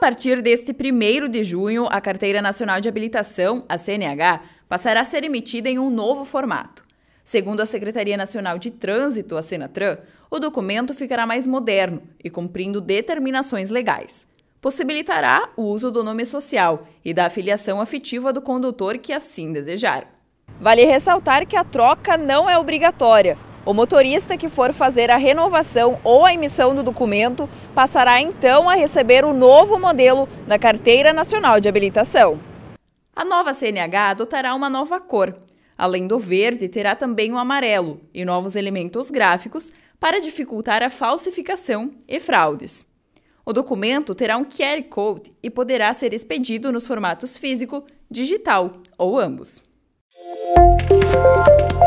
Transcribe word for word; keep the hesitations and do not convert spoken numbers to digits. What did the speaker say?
partir deste primeiro de junho, a Carteira Nacional de Habilitação, a C N H, passará a ser emitida em um novo formato. Segundo a Secretaria Nacional de Trânsito, a Senatran, o documento ficará mais moderno e cumprindo determinações legais. Possibilitará o uso do nome social e da afiliação afetiva do condutor que assim desejar. Vale ressaltar que a troca não é obrigatória. O motorista que for fazer a renovação ou a emissão do documento passará então a receber o novo modelo da Carteira Nacional de Habilitação. A nova C N H adotará uma nova cor. Além do verde, terá também o amarelo e novos elementos gráficos para dificultar a falsificação e fraudes. O documento terá um Q R Code e poderá ser expedido nos formatos físico, digital ou ambos.